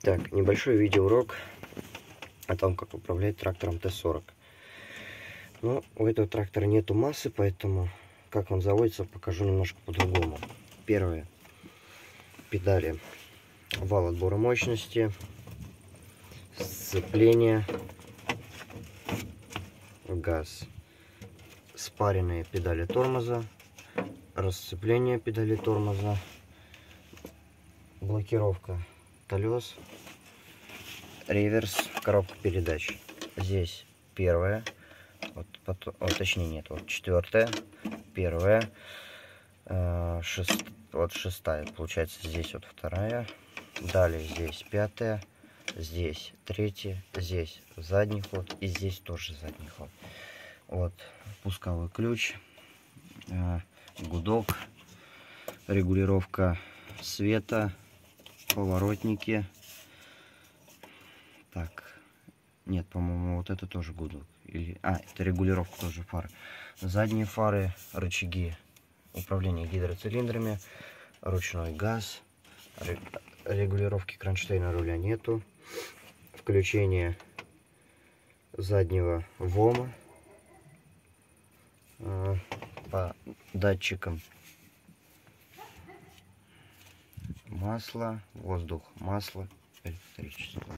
Так, небольшой видеоурок о том, как управлять трактором Т-40. Но у этого трактора нету массы, поэтому как он заводится, покажу немножко по-другому. Первое. Педали. Вал отбора мощности. Сцепление. Газ. Спаренные педали тормоза. Расцепление педали тормоза. Блокировка колес. Реверс, коробка передач. Здесь первая, точнее нет, вот четвертая, первая, вот шестая, получается здесь вот вторая, далее здесь пятая, здесь третья, здесь задний ход и здесь тоже задний ход. Вот пусковой ключ, гудок, регулировка света, поворотники. Так, нет, по-моему, вот это тоже гудок. Это регулировка тоже фар. Задние фары, рычаги управления гидроцилиндрами, ручной газ, регулировки кронштейна руля нету, включение заднего ВОМа по датчикам, масло, воздух, масло, электричество.